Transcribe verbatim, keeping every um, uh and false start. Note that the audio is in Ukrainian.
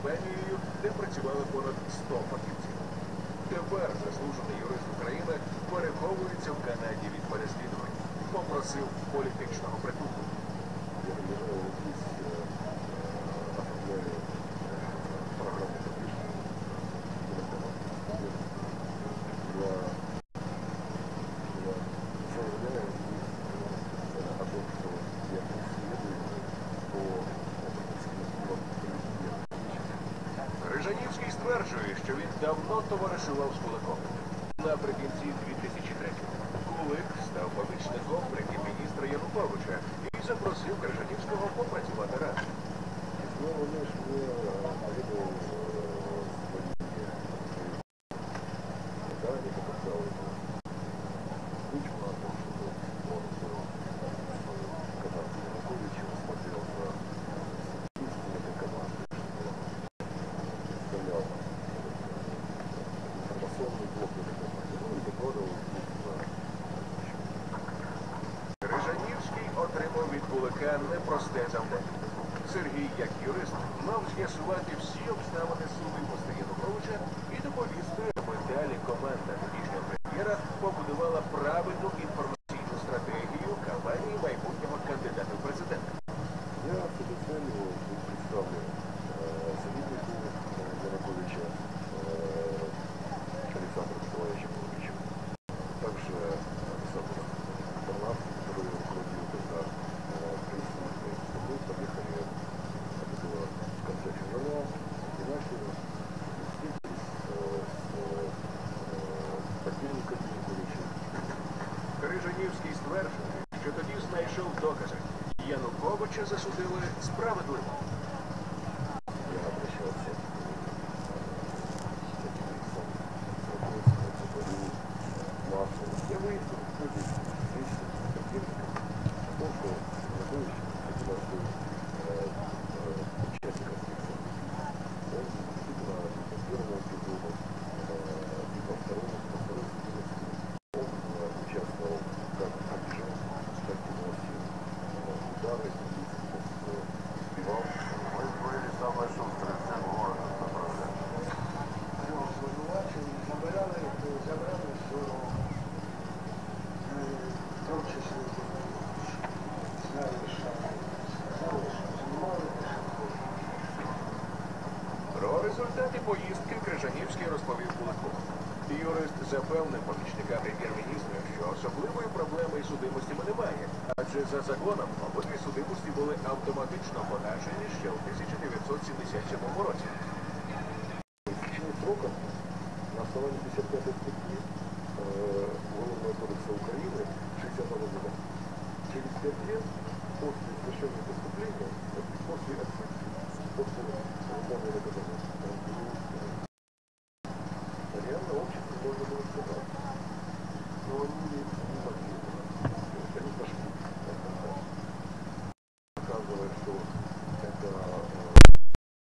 Арменією, де працювали понад сто фахівців. Тепер заслужений юрист України переховується в Канаді від переслідувань. Попросив політичного притулку. Крижанівський стверджує, що він давно товаришував з Куликом. Наприкінці дві тисячі третього Кулик став помічником прем'єр-міністра Януковича і запросив Крижанівського попрацювати разом. Крижанівський отримав від Кулика непросте завдання. Сергій, як юрист, мав з'ясувати всі обставини судимості Януковича і доповісти, аби далі команда тодішнього прем'єра побудувала правильну інформаційну стратегію кампанії майбутнього кандидата в президенти. Я официально представлю советнику Януковича Александру Николаевичу Павловичу. Также Александр Тарнав, который руководил тогда правительством, мы поехали, это было в конце февраля, и начали встретились с подельником Януковича. Крижанівський стверджує, що тоді знайшов докази. Януковича засудили справедливо. Я обращался с таким лицом, массово. Я выяснил, что здесь вместе с подельником, о том, что Янукович один раз был участником конфликта. Он действительно по первому эпизоду и по второму, по второй судимости он участвовал как обижен спортивного силы. Удары, сбивал. Вы были самой шустрой всем городом, направляли. Його звинувачили, забирали, забрали все, в тому числі знали, що сказали, що знімали, Про результати поїздки Крижанівський розповів Кулику. Юрист запевнив помічника прем'єр-міністра, що особливої проблеми із судимостями немає, адже за законом обидві судимості були автоматично погашені ще у тисяча дев'ятсот сімдесят сьомому році. Истечение срока на основании пятьдесят пятой статьи Уголовного кодекса Украины шестидесятого года. Через пять лет после совершения